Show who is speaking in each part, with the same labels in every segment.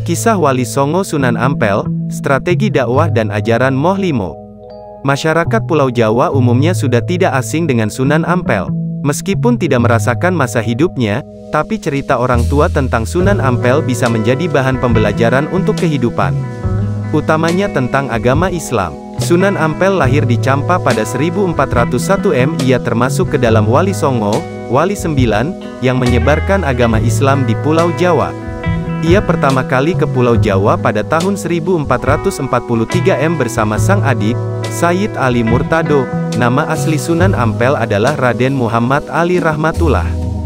Speaker 1: Kisah Wali Songo Sunan Ampel, strategi dakwah dan ajaran Moh Limo. Masyarakat Pulau Jawa umumnya sudah tidak asing dengan Sunan Ampel. Meskipun tidak merasakan masa hidupnya, tapi cerita orang tua tentang Sunan Ampel bisa menjadi bahan pembelajaran untuk kehidupan. Utamanya tentang agama Islam. Sunan Ampel lahir di Campa pada 1401 M. Ia termasuk ke dalam Wali Songo, Wali 9, yang menyebarkan agama Islam di Pulau Jawa. Ia pertama kali ke Pulau Jawa pada tahun 1443 M bersama sang adik, Sayyid Ali Murtado. Nama asli Sunan Ampel adalah Raden Muhammad Ali Rahmatullah.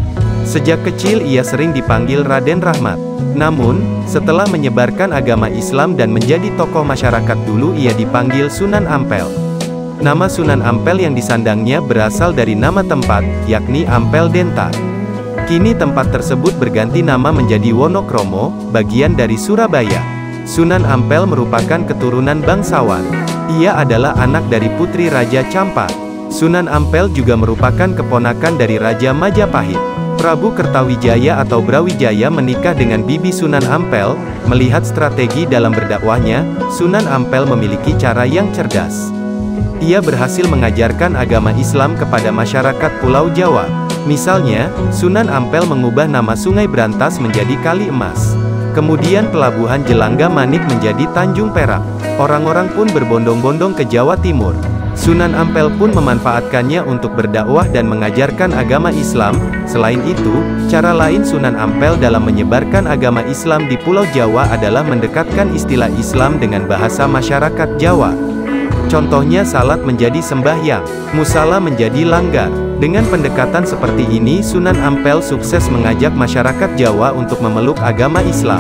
Speaker 1: Sejak kecil ia sering dipanggil Raden Rahmat. Namun, setelah menyebarkan agama Islam dan menjadi tokoh masyarakat dulu ia dipanggil Sunan Ampel. Nama Sunan Ampel yang disandangnya berasal dari nama tempat, yakni Ampel Denta. Kini tempat tersebut berganti nama menjadi Wonokromo, bagian dari Surabaya. Sunan Ampel merupakan keturunan bangsawan. Ia adalah anak dari putri Raja Campa. Sunan Ampel juga merupakan keponakan dari Raja Majapahit. Prabu Kertawijaya atau Brawijaya menikah dengan Bibi Sunan Ampel. Melihat strategi dalam berdakwahnya, Sunan Ampel memiliki cara yang cerdas. Ia berhasil mengajarkan agama Islam kepada masyarakat Pulau Jawa. Misalnya, Sunan Ampel mengubah nama Sungai Brantas menjadi Kali Emas. Kemudian pelabuhan Jelangga Manik menjadi Tanjung Perak. Orang-orang pun berbondong-bondong ke Jawa Timur. Sunan Ampel pun memanfaatkannya untuk berdakwah dan mengajarkan agama Islam. Selain itu, cara lain Sunan Ampel dalam menyebarkan agama Islam di Pulau Jawa adalah mendekatkan istilah Islam dengan bahasa masyarakat Jawa. Contohnya salat menjadi sembahyang, musala menjadi langgar. Dengan pendekatan seperti ini Sunan Ampel sukses mengajak masyarakat Jawa untuk memeluk agama Islam.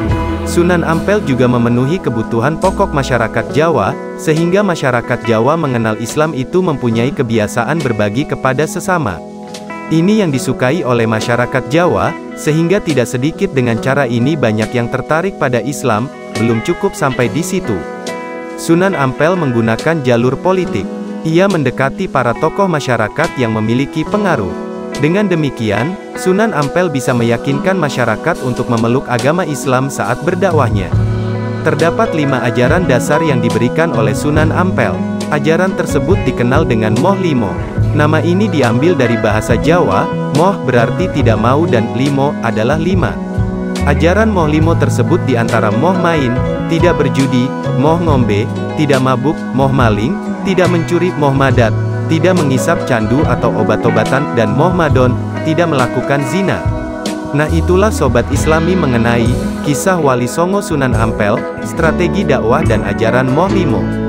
Speaker 1: Sunan Ampel juga memenuhi kebutuhan pokok masyarakat Jawa, sehingga masyarakat Jawa mengenal Islam itu mempunyai kebiasaan berbagi kepada sesama. Ini yang disukai oleh masyarakat Jawa, sehingga tidak sedikit dengan cara ini banyak yang tertarik pada Islam. Belum cukup sampai di situ. Sunan Ampel menggunakan jalur politik. Ia mendekati para tokoh masyarakat yang memiliki pengaruh. Dengan demikian, Sunan Ampel bisa meyakinkan masyarakat untuk memeluk agama Islam saat berdakwahnya. Terdapat 5 ajaran dasar yang diberikan oleh Sunan Ampel. Ajaran tersebut dikenal dengan Moh Limo. Nama ini diambil dari bahasa Jawa, Moh berarti tidak mau dan Limo adalah 5. Ajaran Moh Limo tersebut diantara Moh Main, tidak berjudi, Moh Ngombe, tidak mabuk, Moh Maling, tidak mencuri, Moh Madat, tidak mengisap candu atau obat-obatan, dan Moh Madon, tidak melakukan zina. Nah itulah Sobat Islami mengenai kisah Wali Songo Sunan Ampel, strategi dakwah dan ajaran Moh Limo.